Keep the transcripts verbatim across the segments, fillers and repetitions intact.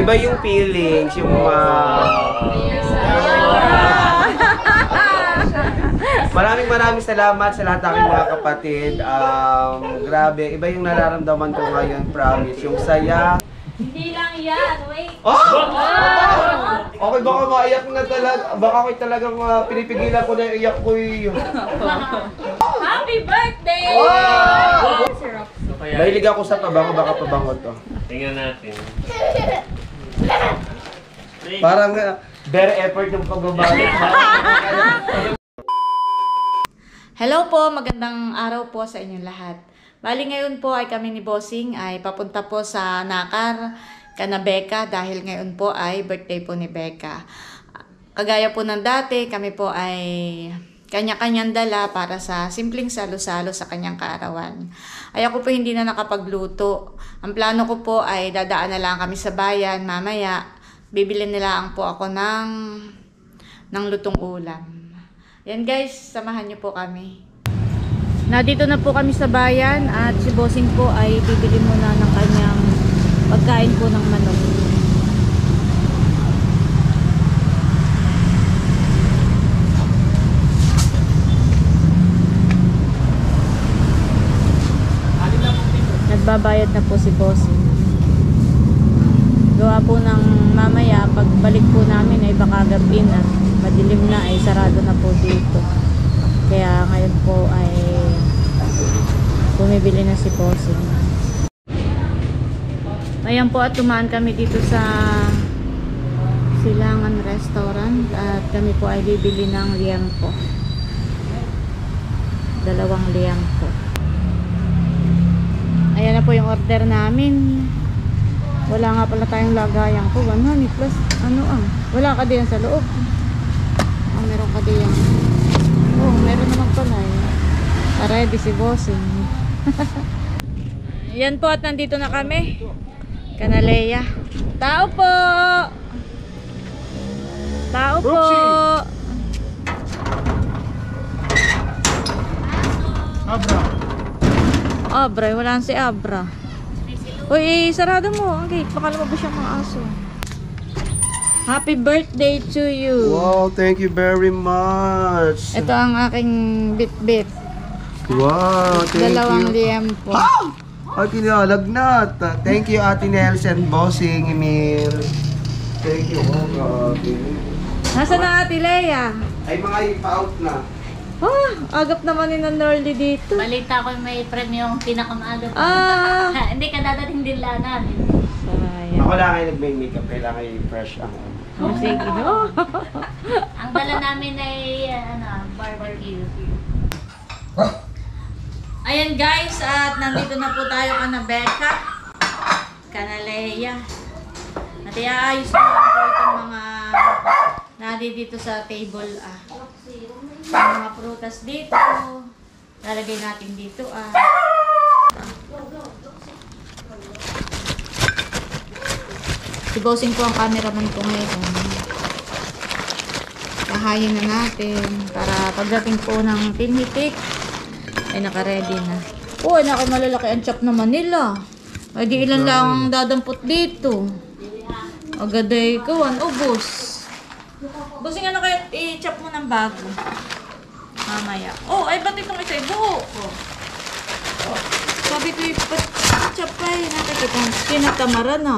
Iba yung feelings, yung uh, maraming maraming salamat sa lahat ng aking mga kapatid. Um, grabe, iba yung nararamdaman ko ngayon, promise. Yung saya. Hindi lang yan, wait. Oh! Oh! Okay, baka maiyak na talaga. Baka ako'y talagang uh, pinipigilan ko na yung iyak ko yung... Happy birthday! Oh! Mahilig ako sa pabango, baka pabango to. Tingnan natin. Parang uh, very effort yung pagbabalik. Hello po, magandang araw po sa inyong lahat. Bali ngayon po ay kami ni Bossing ay papunta po sa Nakar, kana Becca dahil ngayon po ay birthday po ni Becca. Kagaya po ng dati, kami po ay kanya-kanyang dala para sa simpleng salo-salo sa kanyang kaarawan. Ay ako po hindi na nakapagluto. Ang plano ko po ay dadaan na lang kami sa bayan mamaya. Bibili nila po ako ng, ng lutong ulam. Yan guys, samahan niyo po kami. Nandito na po kami sa bayan at si Bossing po ay bibili muna ng kanyang pagkain po ng manok. Nagbabayad na po si Bossing. Gawa po ng mamaya, pagbalik po namin ay baka gabi na, madilim na, ay sarado na po dito. Kaya ngayon po ay bumibili na si Bossing. Ayan po at tumaan kami dito sa Silangan Restaurant at kami po ay bibili ng liangko. Dalawang liangko. Ayan na po yung order namin. Wala nga pala tayong lagayan ko. one hundred plus ano ah. Wala ka diyan sa loob. Ah, meron ka diyan. Oh, meron naman pala eh. Ready si Bossing. Yan po at nandito na kami. Kanaleya. Tao po! Tao po! Abra. Abra, wala si Abra. Uy, sarado mo ang gate. Baka lumabas siyang mga aso. Happy birthday to you. Wow, thank you very much. Ito ang aking bit-bit. Wow, thank Dalawang you. liempo. Ah! Ay, kinalagnat. Thank you, Ate Nels and Bossing, Emil. Thank you. Oh, grabe. Nasaan na Ate Leia? Ay, mga ipa-out na. Ah, agap naman ni Norly dito. Balita ko may premyo yung pinakamaaga. Ah! Hindi ka dadating din lanan. Sayang. Ako lang ay nag-makeup. Kailangan yung fresh ang ano. Oh, sige. Oh. Ang dala namin ay ano, barbecue. Ayan guys, at nandito na po tayo kana Becca, kana Leia. At iaayos na lang po itong mga nadi dito sa table ah. Yung mga prutas dito. Lalagay natin dito ah. Si Bossing po ang cameraman ko ngayon. Kahayin na natin para pagdating po ng tinitik ay naka-ready na. Oh, naka malalaki ang chop naman nila. Ay di ilan lang ang dadampot dito. Agad ay kawan, ubos. Bossing ano kaya i-chop mo ng bago? Mamaya. Oh, ay ba't itong isa ibuo? Oh. Oh. Sabi ko i-chop pa eh. Nakikita ang pinagtamaran na.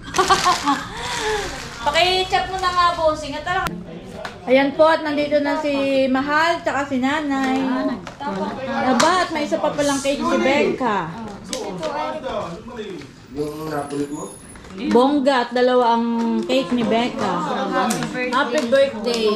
Paki-chop mo na nga, Bossing. At talaga. Ayan po at nandito na si Mahal tsaka si Nanay. Aba at may isa pa palang cake si Becca. Yung napulit mo? Bongga at dalawa ang cake ni Becca. Happy birthday!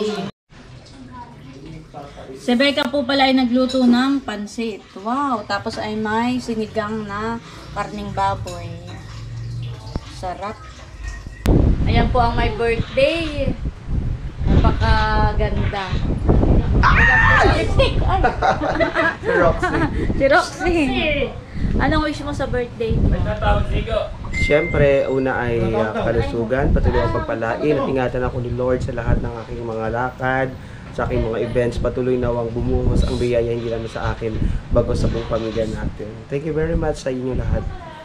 Si Becca po pala ay nagluto ng pansit. Wow! Tapos ay may sinigang na karning baboy. Sarap. Ayan po ang my birthday. Napakaganda. Lipstick! Ay! Si Roxy. Si Roxy. Anong wish mo sa birthday mo? Siyempre, una ay uh, kalusugan, patuloy ang pagpalain at ingatan ako ni Lord sa lahat ng aking mga lakad, sa aking mga events. Patuloy nawang bumuhos ang biyaya hindi lang sa akin, bago sa buong pamilya natin. Thank you very much sa inyo lahat.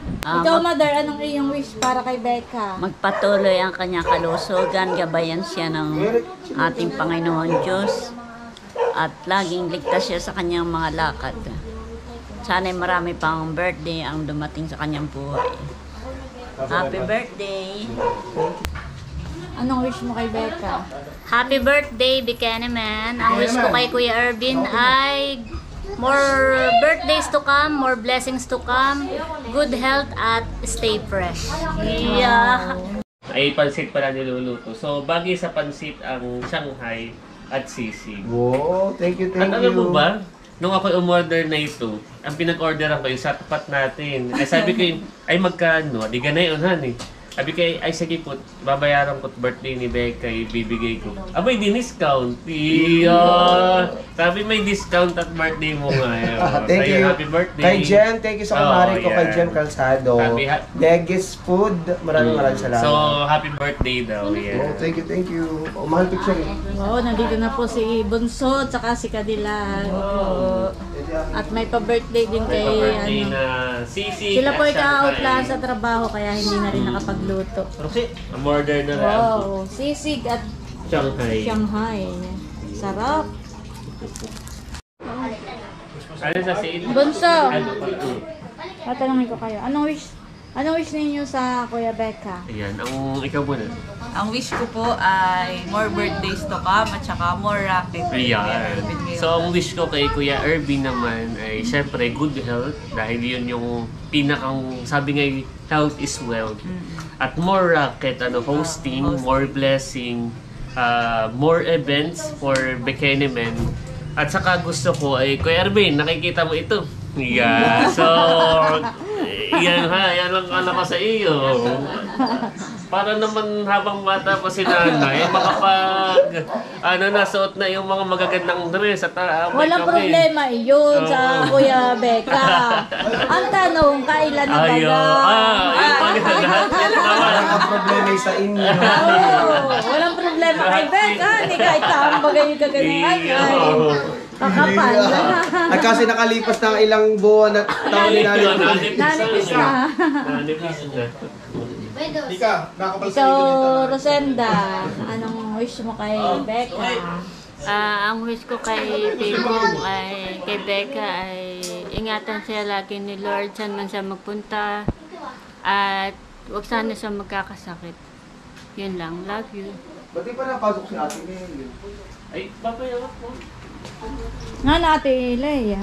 Ah, Ikaw, mag- mother, anong iyong wish para kay Becca? magpatuloy ang kanyang kalusugan, gabayan siya ng ating Panginoon Diyos, at laging ligtas siya sa kanyang mga lakad. Sana'y marami pang birthday ang dumating sa kanyang buhay. Happy birthday! Anong wish mo kay Becca? Happy birthday, Buchanan. Ang wish ko kay Kuya Ervin ay more birthdays to come, more blessings to come, good health at stay fresh. Yeah. Ay pansit pala niluluto. So, bagay sa pansit ang Shanghai at sisig. Wow, thank you, thank At you. alam mo ba, nung ako umorder na ito, ang pinag-orderan ko yung sa tapat natin. Ay sabi ko yun, ay magkano? Di ganay unahan eh. Sabi ko, ay sige po, babayaran ko birthday ni Becca, ibibigay ko. Abay, di discount. Iya. Sabi may discount at birthday mo nga. eh. Ah, thank Kaya you. Happy birthday. Kay Jem, thank you sa kumari ko, Oh, kay yan. Jem Calzado. Happy, ha- Degis Food, maraming maraming salamat. So, happy birthday daw. Yeah. Oh, thank you, thank you. Oh, mahal picture eh. Oo, nandito na po si Bunso at saka si Kadilag. Oo. At may pa-birthday din May kay pa-birthday ano. na sisig Sila po at ay ka-out Shanghai. lang sa trabaho kaya hindi na rin nakapagluto. Umorder na lang. Wow, sisig at Shanghai. Shanghai. Sarap. Ano sa sin? Bunso, Ano pa? tatanungin ko kayo. Anong wish Anong wish ninyo sa Kuya Becca? Ayan, ang ikaw muna. Ang wish ko po ay more birthdays to come at saka more racket. Ayan. So, ang wish ko kay Kuya Ervin naman ay syempre good health dahil yun yung pinakang sabi nga health is wealth. At more racket, ano, hosting, more blessing, uh, more events for Bekenemen. At saka gusto ko ay Kuya Ervin, nakikita mo ito. Yeah. So, yan ha, yan ang anak ko sa iyo. Para naman habang bata pa si nanay, makapag, ano na, suot na yung mga magagandang dress at uh, Walang problema iyon sa Kuya Becca. Ang tanong, kailan na ba Ayo, na? ah, yung pagkagahat yan naman. Ang problema ay sa inyo. Oo, walang problema kay Becca. Hindi kahit saan bagay yung kaganyan. Ay, kakapal. At kasi nakalipas ng ilang buwan at taon ni nanay. Nanipis na. Nanipis na. Ikaw, Rosenda, anong wish mo kay Becca? Ah, ang wish ko kay Timong ay kay Becca ay ingatan siya lagi ni Lord saan man siya magpunta at huwag sana siya magkakasakit. Yun lang. Love you. Ba't di pa napasok si Ate Mel? Ay, papayawak po. Nga na Ate Leia.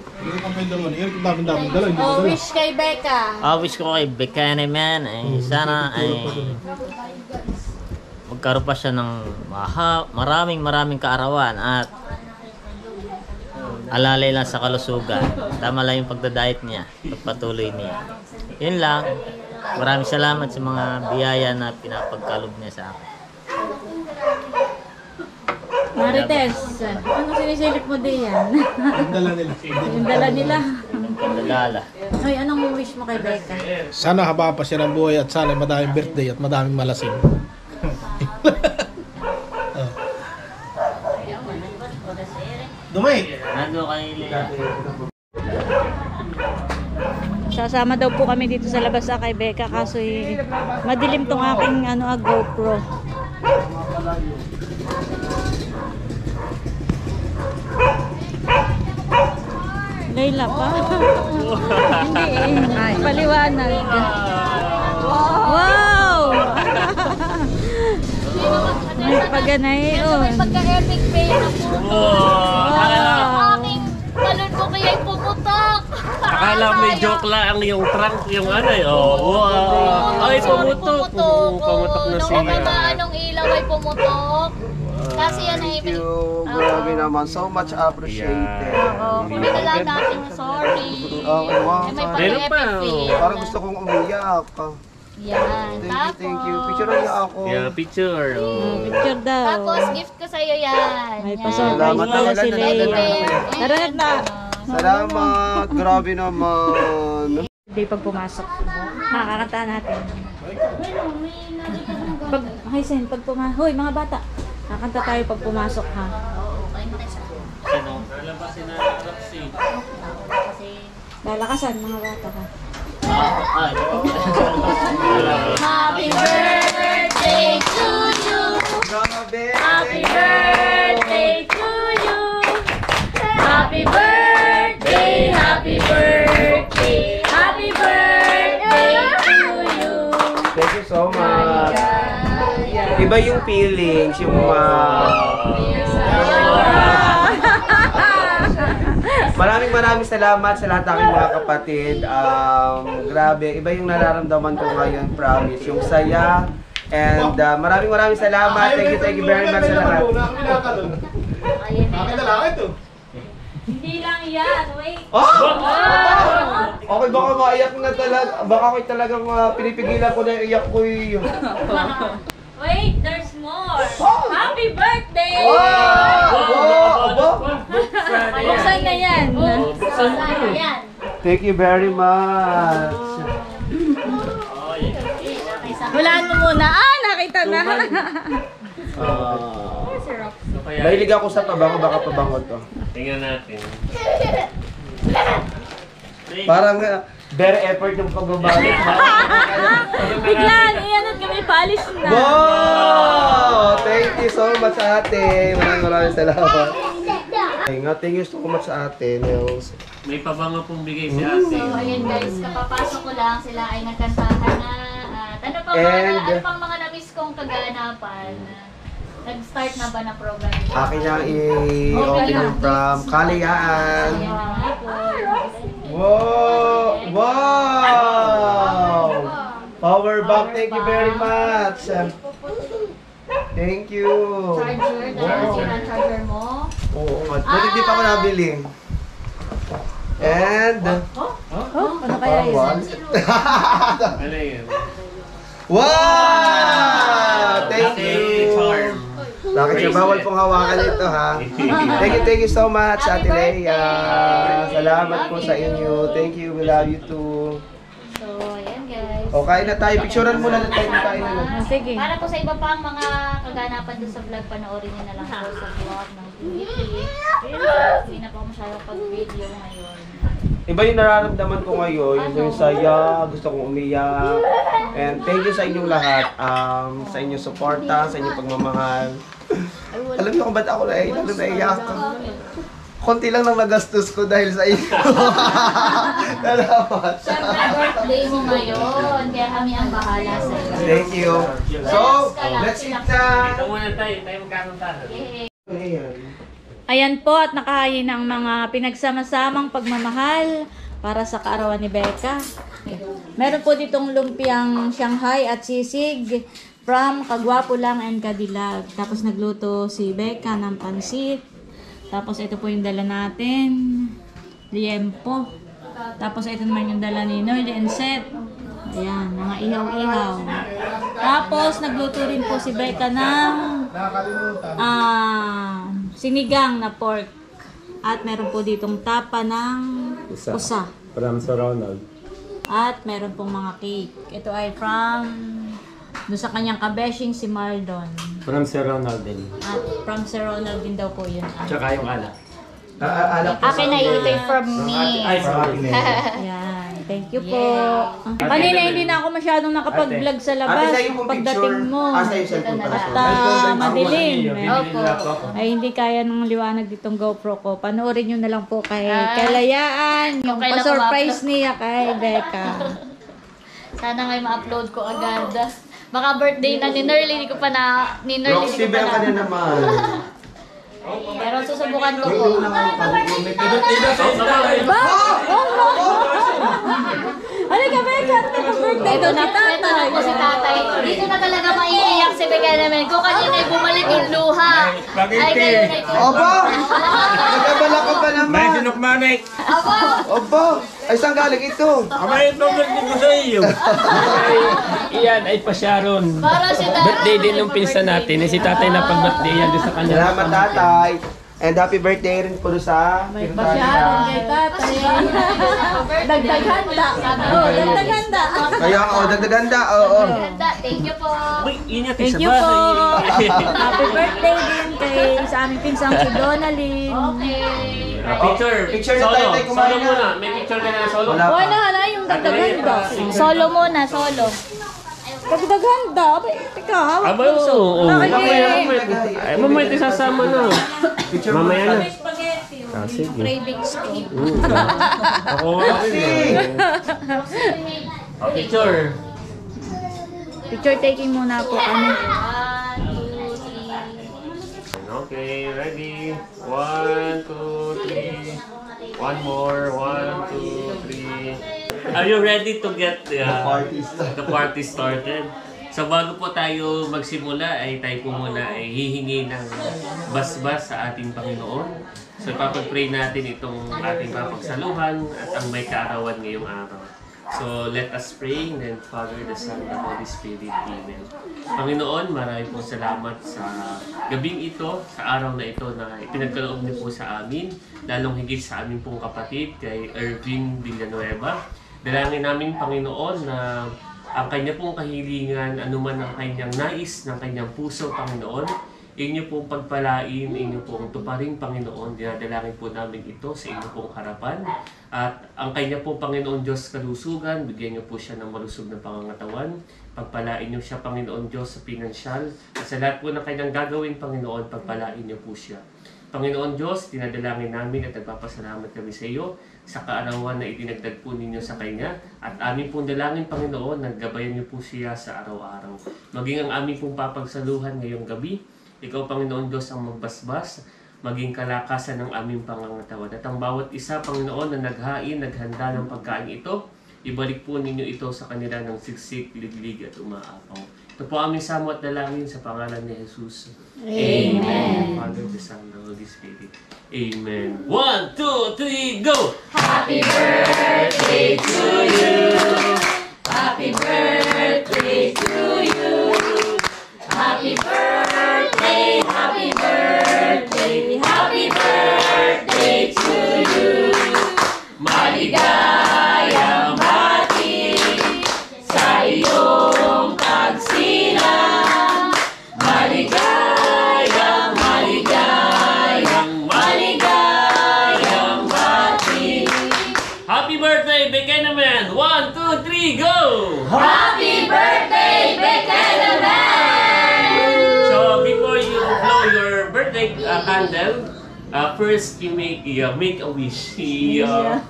Oh, wish kay Becca. Ah, wish ko kay Buchanan ay sana ay magkaroon pa siya ng maha, maraming maraming kaarawan at alalay lang sa kalusugan. Tama lang yung pagdadayet niya, pagpatuloy niya. Yun lang. Maraming salamat sa mga biyaya na pinapagkaloob niya sa akin. Marites, ano sinisilip mo diyan? Yung dala nila. Yung dala nila. Pagdadala. Hoy, anong wish mo kay Becca? Sana haba pa siya ng buhay at sana madaming birthday at madaming malasing. Oh. Dumi! Nando kay Lea. Sasama daw po kami dito sa labas sa kay Becca kaso eh, madilim tong aking ano, ah, GoPro. Layla pa. Hindi eh. Paliwanag. Wow! May paganay oh. Pagka-epic fail na po. Wow! Aking balon ko kaya'y pumutok. Akala may joke lang yung trunk, yung ano eh. Oh, wow. Ay, pumutok. Pumutok. Pumutok na Nung siya. umagaan ng ilaw ay pumutok. Kasi yan ay Thank you. Grabe naman. So much appreciated. Oo, kunin na lang natin. Sorry. Okay, wow. Eh, may Meron pa, pag-epic fail. Parang gusto kong umiyak. Yan. Thank you, Tapos, thank you. Picture niya ako. Yeah, picture. Oh. Picture daw. Tapos, gift ko sa'yo yan. May Yan. pa-surprise Salamat, pala si Lola. Teddy Leia. bear. Tara na na. Salamat. Grabe naman. Hindi pag pumasok. Makakanta natin. Pag, hi Sen, pag pumasok. Hoy, mga bata. Nakakanta tayo pag pumasok ha. Sino? Nalabasin na Roxy. Lalakasan mga bata ha. Happy birthday to you. Grabe! Happy birthday to you. Happy birthday, happy birthday, happy birthday to you. Thank you so much. Iba yung feelings, yung uh, maraming maraming salamat sa lahat ng aking mga kapatid. Um, grabe, iba yung nararamdaman ko ngayon, promise. Yung saya. And uh, maraming maraming salamat. Thank you, thank you very much sa lahat. Hindi lang yan, wait. Oh! Okay, baka maiyak na talaga. Baka ako'y talagang uh, pinipigilan ko na yung iyak ko yun. Wait, there's more. Happy birthday! Wow! Wow! Buksan na yan. Buksan na yan. Thank you very much. Hulaan mo muna. Ah, nakita na. Uh, Mahilig ako sa pabango, baka pabango to. Tingnan natin. Parang uh, very effort yung pagbabalik. Biglaan, iyan at kami polish na. Wow! Thank you so much ate. Maraming maraming salamat. Ay nga, thank you so much sa ate, Nels. May pabango pong bigay si ate. So, ayan guys, kapapasok ko lang, sila ay nagkantahan na. At ano pang mga, And- ano pang mga na-miss kong kaganapan? Nag-start na ba na program? Akin niyang i-open yung from Kalayaan. Ayan na nga po. Wow! Wow! Power bank, thank you very much. Thank you. Charger, na ang charger mo. Oo nga. Bakit di pa ako nabili? And... Ano kaya yun? Ano yun? Wow! Thank you! Charm. Bakit siya bawal pong hawakan ito ha? Thank you, thank you so much, Ate Leia. Salamat po sa inyo. Thank you, we love you too. So, ayan guys. O, kain na tayo. Picturean muna na tayo. Kain na na. Sige. Para po sa iba pang mga kaganapan doon sa vlog, panoorin nyo na lang po sa vlog ng T V P. Hindi na po masyadong pag-video ngayon. Iba yung nararamdaman ko ngayon, yung saya, gusto kong umiyak. And thank you sa inyong lahat, um, sa inyong suporta, sa inyong pagmamahal. Alam niyo kung ba't ako na lalo naiyak? Konti lang nang nagastos ko dahil sa inyo. Salamat. Siyempre, birthday mo ngayon, kaya kami ang bahala sa iyo. Thank you. So, let's eat na. Ito muna tayo, tayo magkakantahan. Yay! Ayan po at nakahayin ang mga pinagsama-samang pagmamahal para sa kaarawan ni Becca. Meron po ditong lumpiang Shanghai at sisig from Kagwapo Lang and Kadilag. Tapos nagluto si Becca ng pansit. Tapos ito po yung dala natin, liempo. Tapos ito naman yung dala ni Noy and Seth. Ayan, mga ihaw-ihaw. Tapos nagluto rin po si Becca ng ah, sinigang na pork. At meron po ditong tapa ng Usa. usa. From Sir Ronald. At meron pong mga cake. Ito ay from doon sa kanyang kabeshing si Mardon. From Sir Ronald din. At from Sir Ronald din daw po yun. Tsaka yung alak. Alak po Akin na ito from me. Ay, sorry. Ayan. Thank you po. Kanina hindi na ako masyadong nakapag-vlog sa labas. Ate, sa'yo yung Pagdating picture. mo. Ah, sa'yo yung cellphone pala. At ah, madilim. Opo. Ay hindi kaya ng liwanag ditong GoPro ko. Panoorin nyo na lang po kay Kalayaan. Yung Okay lang pa-surprise niya kay Becca. Sana ngay ma-upload ko agad. Baka birthday na ni Nerly, hindi ko pa na... Ni Nerly, Roxy, hindi ko pa Becca na... na naman. Pero susubukan ko po. Yung lang ang pag-umit. Ano ka, Becca? Ano ka birthday Ito daw na, ni ito na tatay? po si tatay. Dito na talaga maiiyak si Becca namin. Kung kanina ay bumalik yung luha. Ay, ngayon ay Opo! Nagkabala ka pa naman. May sinukmanik! Opo! Ay, saan galing ito? Kamay ito birthday ko sa iyo! Iyan ay pa Sharon. Para si tatay. Birthday din ng pinsan natin. Eh, si tatay na pag-birthday yan doon sa kanya. Salamat tatay. And happy birthday rin po sa May pasyaron kay tatay. Dagdag handa. Oh, dagdag handa. Kaya ako, dagdaganda. Oo. Ganda, thank you po. Uy, ingat Thank sa you po. bahay. Happy birthday din kay sa aming pinsang si Donalyn. Okay. Ah, picture. Picture na solo. tayo, tayo kumain Solo na. muna. May picture ka na solo. Wala pa. Wala, wala yung dagdagan daw. Solo muna, solo. Dagdagan daw. Teka, hawak Aba, ko. oo. oo. Bakit Mamaya, eh? mamaya. Ay, mamaya ito sasama na. Picture Mamaya muna. na. Ah, sige. Cravings ko. Mm. Ako nga rin. Ah, picture. Picture taking muna po kami. Okay, ready? One, two, three. One more. One, two, three. Are you ready to get the, uh, Party started. the party started? So bago po tayo magsimula ay tayo po muna ay hihingi ng basbas sa ating Panginoon. So ipapag-pray natin itong ating papagsaluhan at ang may kaarawan ngayong araw. So let us pray, and then Father, the Son, and the Holy Spirit. Amen. Panginoon, marami pong salamat sa gabing ito, sa araw na ito na ipinagkaloob niyo po sa amin, lalong higit sa aming pong kapatid, kay Ervin Villanueva. Dalangin namin, Panginoon, na ang kanya pong kahilingan, anuman ang kanyang nais ng kanyang puso, Panginoon, inyo pong pagpalain, inyo pong tuparing, Panginoon. Dinadalangin po namin ito sa inyo pong harapan. At ang kanya pong Panginoon Diyos kalusugan, bigyan niyo po siya ng malusog na pangangatawan. Pagpalain niyo siya, Panginoon Diyos, sa pinansyal. At sa lahat po ng kanyang gagawin, Panginoon, pagpalain niyo po siya. Panginoon Diyos, dinadalangin namin at nagpapasalamat kami sa iyo sa kaarawan na idinagdag po ninyo sa Kanya. At aming pong dalangin, Panginoon, naggabayan niyo po siya sa araw-araw. Maging ang aming pong papagsaluhan ngayong gabi, ikaw, Panginoon Diyos, ang magbasbas, maging kalakasan ng aming pangangatawan. At ang bawat isa, Panginoon, na naghain, naghanda ng pagkain ito, ibalik po ninyo ito sa kanila ng siksik, liglig at umaapaw. Ito po aming samo at dalangin sa pangalan ni Jesus. Amen. Father, the Son, and the Holy Spirit. Amen. One, two, three, go! Happy birthday to you. Happy birthday to you. Happy birthday, happy birthday, happy birthday to you. Maligayang bati sa iyong pagsilang. Maligayang, maligayang, maligayang bati. Happy birthday, Bekenaman! One, two, three, go! Happy birthday, Bekenaman! So before you blow your birthday uh, candle, uh, first you make uh, make a wish. Yeah.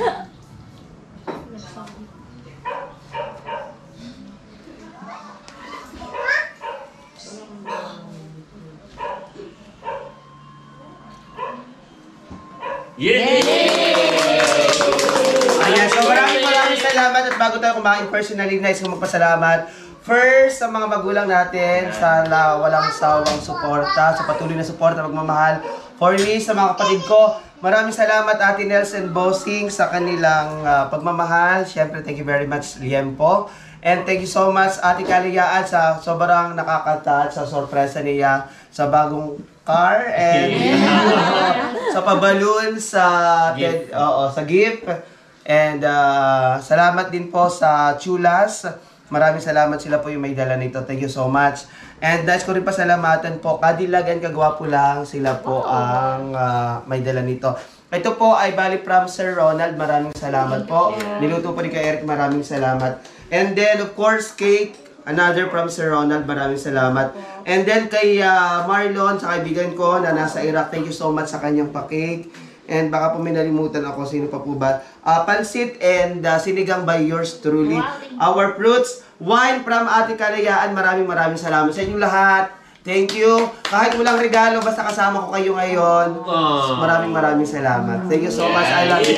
Yay! Ayan, so maraming maraming salamat at bago tayo kumain personally, nais kong magpasalamat first sa mga magulang natin sa la, walang sawang suporta, sa patuloy na suporta, pagmamahal. For me, sa mga kapatid ko, maraming salamat Ate Nelson Bossing sa kanilang uh, pagmamahal. Siyempre, thank you very much Liempo. And thank you so much Ate Kaliyaan sa sobrang nakaka-touch sa sorpresa niya sa bagong car and sa pabaloon sa Gift. oo, sa gift. And uh, salamat din po sa Chulas. Maraming salamat, sila po yung may dala nito. Thank you so much. And nais ko rin pasalamatan po, Kadilagan Kagwapo lang, sila po ang uh, may dala nito. Ito po ay bali from Sir Ronald. Maraming salamat po. Niluto po ni kay Eric. Maraming salamat. And then of course, cake. Another from Sir Ronald. Maraming salamat. And then kay uh, Marlon, sa kaibigan ko na nasa Iraq. Thank you so much sa kanyang pa-cake. And baka po may nalimutan ako. Sino pa po ba? Uh, pansit and uh, sinigang by yours truly. Our fruits. Wine from Ate Kalayaan. Maraming maraming salamat sa inyong lahat. Thank you. Kahit walang regalo, basta kasama ko kayo ngayon. Aww. Maraming maraming salamat. Thank you so much. I love you.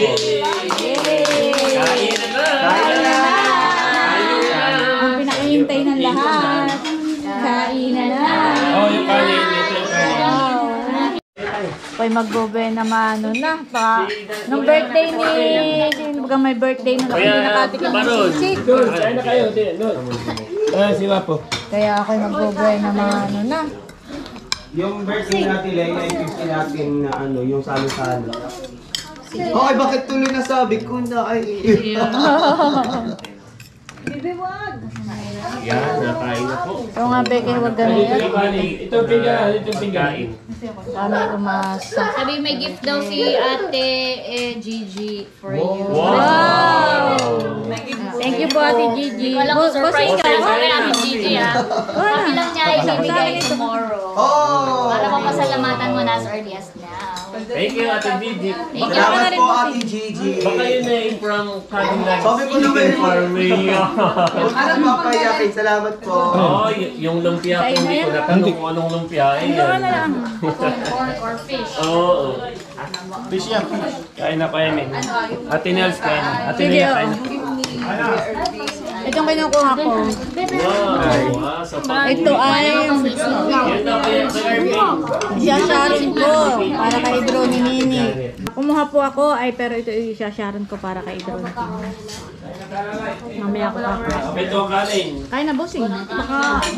Kain na na! Kain na! Ang pinakahintay ng lahat. Kain na na. Oh, yung kanin. Ito yung kanin. Ako'y magbobe naman ano na. Pa, nung birthday ni... Sino ba may birthday nung hindi nakatikim ng sisig? Doon, saan na kayo? Doon. Ah, si Wapo. Kaya ako'y magbobe naman ano na. Yung birthday natin, Leia, yung fifty natin na ano, yung salo-salo. Okay, bakit tuloy na sabi ko na ay... Bibi, wag! Yan, nakain na po. Ito nga, Becky, huwag Ano ito ganyan. yung bali? Ito piga, ito piga. Pagkain. Kami umasa. Sabi may gift daw si Ate eh, Gigi for you. Wow! Thank you po, Ate Gigi. Hindi ko alam kung surprise Bossing ka ka. sa Ate Gigi ah. Sabi lang niya ibibigay tomorrow. Oh! Para mapasalamatan mo na as early as now. Thank you, Ate Gigi. Thank you. Salamat po, Ate Gigi. Baka yun na yung from Cadillac Sabi ko naman Chicken eh. Farming. Ano ba kayakin? Salamat po. Oh, y- yung lumpia ko, hindi ko natanong kung anong lumpia. Ay, yan. Pork or fish. Oo. Fish yan. Kain na kain eh. Ate Nels kain na. Ate Sige, Nia oh. kain na. Itong kinukuha ko. Wow. Ah, so pag- Ito ay Yan na kaya sa Irving. isasharon ko para kay Idro ni Nini. Kumuha po ako, ay pero ito isasharon ko para kay Idro ni Nini. Mamaya ko ako. Ito kanin. Kaya na, bossing. Baka,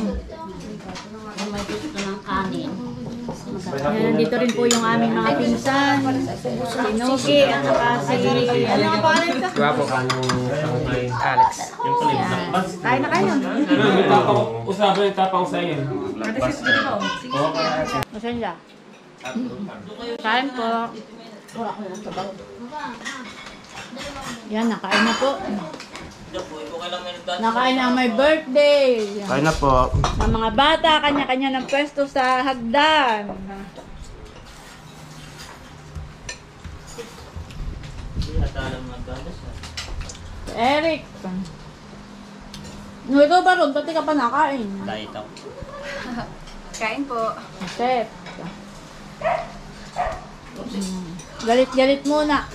May gusto ng kanin. yan, dito rin po yung aming mga pinsan. Si Noki at saka si... Ano ang pangalan ka? Grabe ka nung sangkay. Alex. Yung pala yung lakbas. Kaya na kayo. Ano, may tapang, usapan yung tapang sa iyo. Masan siya? Kain po. Yan, nakain na po. Nakain na ang may birthday. Kain na po. Ang mga bata, kanya-kanya ng pwesto sa hagdan. Eric. No, ikaw ba ron? Pati ka pa nakain. Diet ako. Kain po. Chef. Mm. Galit-galit muna.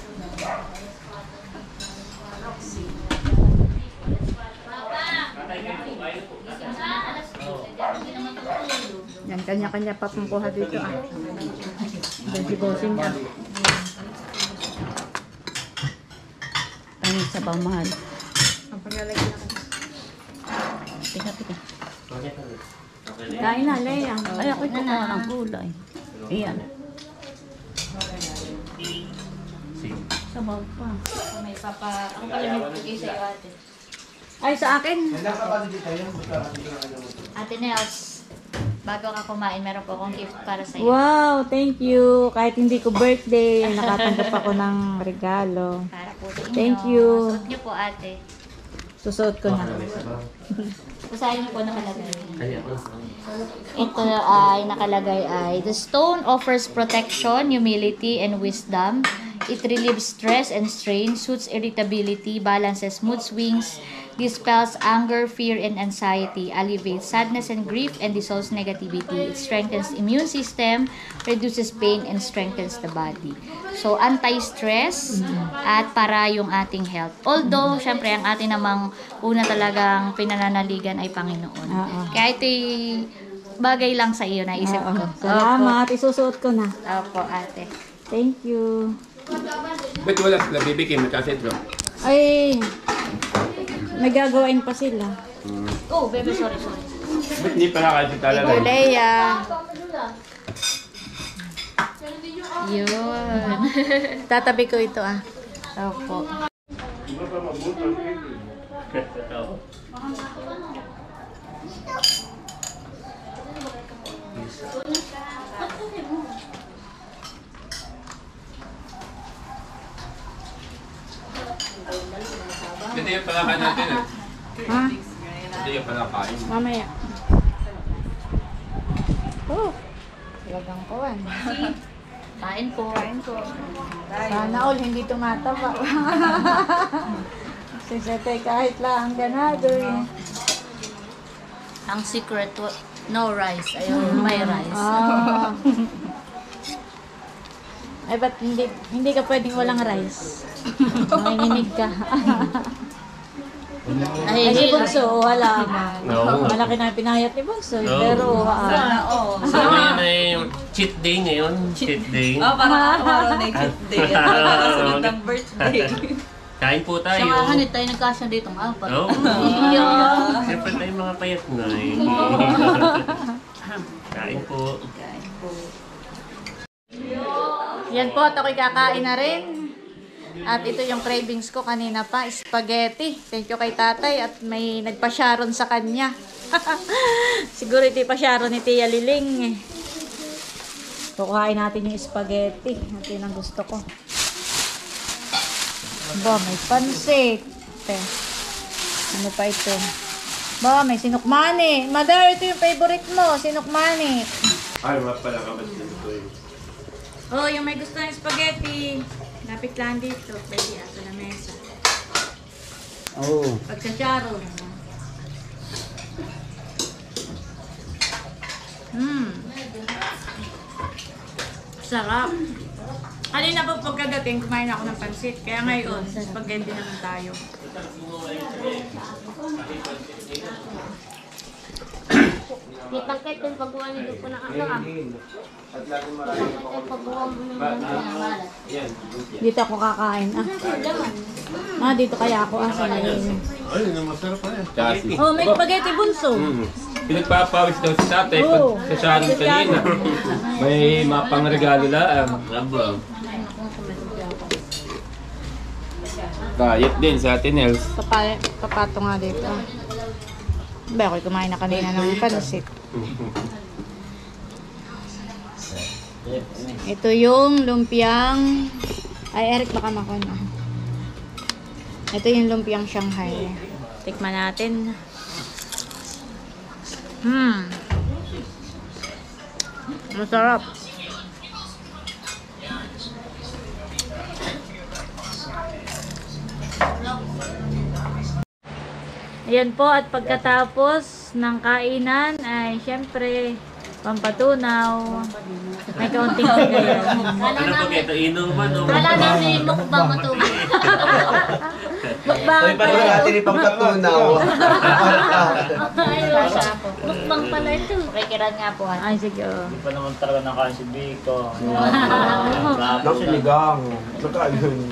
Yan, kanya-kanya pa pong kuha dito ah. Yan si Bossing ah. Ano sa mahal? Ang paglalagyan ako. Tika, tika. Kain na, Leia. Ay, ako'y kumuha ng gulay. Iyan. Sabaw pa. May papa. Ako pala may bigay sa iyo, ate. Ay, sa akin. Ate Nels, bago ka kumain, meron po akong gift para sa iyo. Wow, thank you. Kahit hindi ko birthday, nakatanggap ako ng regalo. Para po sa inyo. Thank you. Suot niyo po, ate. Susuot ko na. Usahin niyo po nakalagay. Ito ay nakalagay ay, the stone offers protection, humility, and wisdom. It relieves stress and strain, soothes irritability, balances mood swings, dispels anger, fear, and anxiety, alleviates sadness and grief, and dissolves negativity. It strengthens immune system, reduces pain, and strengthens the body. So, anti-stress at para yung ating health. Although, syempre, ang ating namang una talagang pinananaligan ay Panginoon. Oo. Kaya ito'y bagay lang sa iyo, naisip ko. Oo. Salamat. Isusuot ko na. Opo, ate. Thank you. Ba't wala sila bibigyan mo kasi ito? Ay, may gagawain pa sila. Oh, bebe, sorry, sorry. Ba't hindi pala kasi talaga? Ito, Leia. Yun. Tatabi ko ito ah. Opo. Hindi yung pala kain natin eh. Ha? Hindi yung pala kain. Mamaya. Oh, talagang kuwan. Kain po. Kain po. Sana all hindi tumataba. Sisete kahit lang ganado eh. Ang secret, wa- no rice. Ayun, may rice. Ah. Ay, ba't hindi, hindi ka pwedeng walang rice? Nanginginig ka. Ay, si Bunso, wala man. No. Malaki na yung pinayat ni Bunso. No. Pero, ah, Sana all. So, ngayon ay cheat day ngayon. Cheat day. Oh, parang araw na yung cheat day. At nakasunod ng birthday. Kain po tayo. Siya nga, hanit tayo nagkasya dito ng apat. Oo. Yeah. Siyempre tayo mga payat na eh. Kain po. yan po, at ako'y kakain na rin. At ito yung cravings ko kanina pa, spaghetti. Thank you kay tatay at may nagpa-sharon sa kanya. Siguro ito yung pa-sharon ni Tia Liling. Kukuhain natin yung spaghetti. Ito yung ang gusto ko. Ba, may pansit. Te. Ano pa ito? Ba, may sinukmani. Mother, ito yung favorite mo, sinukmani. Ay, mas pala ka mas dito eh. Oh, yung may gusto ng spaghetti. Lapit lang dito. Pwede sa lamesa. Oh. Pagsasyaro. Hmm. Sarap. Kanina po pagkadating, kumain ako ng pansit. Kaya ngayon, spaghetti naman tayo. Di pagkat yung paggawa nito po ng ano ah. At lagi marami pa ako. Paggawa mo ng mga Yan. Dito ako kakain. Ah, ah dito kaya ako. Ah, sa ngayon. Ay, masarap pa yan. Oh, may spaghetti bunso. Pinagpapawis daw si tatay pag Oo. sa Sharon kanina. May mapangregalo lang. Diet din sa atin, Els. Papa, papato nga dito. Ba, ako'y kumain na kanina ng pansit. Ito yung lumpiang... Ay, Eric, baka makon. Ito yung lumpiang Shanghai. Tikman natin. Hmm. Masarap. Ayan po, at pagkatapos ng kainan ay syempre pampatunaw. May kaunting kagayan. Ano po ito? Inuman o? Wala na si mukbang matubig. Mukbang Uy, paano natin ipagkatunaw? Ayun. Mukbang pala ito. Kikiran nga po. Ay, sige. Oh. Hindi pa naman talaga nakain si Biko. Nang sinigang. Saka yun.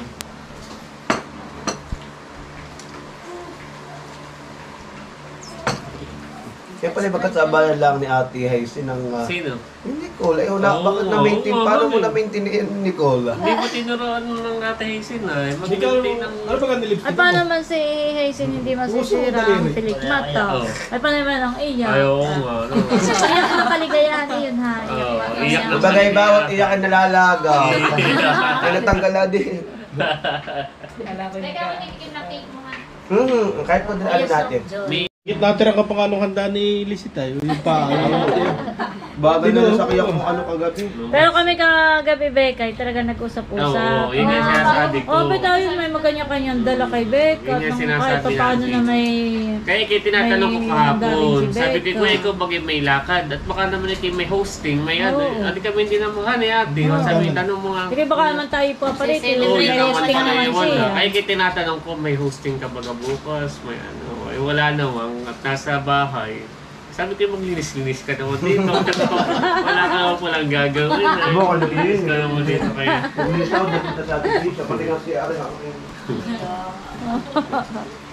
Kaya pala magkasabayan lang ni Ate Hazy ng... Uh, Sino? Yung Nicole. Ay, wala, Oo, bakit na-maintain? oo, Paano oo, mo eh. na-maintain ni Nicole? Hindi mo tinuruan ng Ate Hazy na eh. Ikaw, Mag-maintain ng... ano ba ka nilipstick Ay, mo? paano naman si Hazen hindi masisira ang pilikmata? Oo. Ay, paano naman ang iyak? Ay, oo nga. no. Iyak na kaligayahan, iyon ha. Oo, Iyak. iyak na. Bagay bawat iyak ay nalalagaw. Ay, natanggal na din. Teka, manitikim na cake mo nga. Hmm, kahit po din ano natin. May Git natira ka pang anong handa ni Lisita. Yung pa. Bagal na sa kaya kung ano kagabi. Pero kami kagabi, Bekay, talaga nag-usap-usap. Oo, yun nga sinasabi ko. Oh, ba't tayo may magkanya-kanyang dala kay Becca? Yun nga Nung sinasabi kahit pa paano natin. na may... Kaya kaya tinatanong ko May kahapon, galing si sabi ko, Becca. kuya, ikaw bagay may lakad at baka naman ikaw may hosting, may ano, Oo. hindi kami hindi na mukha ni ate. Sabi, tanong mo nga. Sige, baka naman tayo pa pa rin. Oo, May yun naman hosting pala naman yung wala. siya. Kaya kaya tinatanong ko, may hosting ka baga bukas, may ano, ay wala namang at nasa bahay. Sabi ko maglinis-linis ka naman dito. Wala ka naman palang gagawin. Eh. Abo, ano yun? Linis ka naman dito kaya. Umilis ako, dito sa ating siya. Pati nga si Ari ako.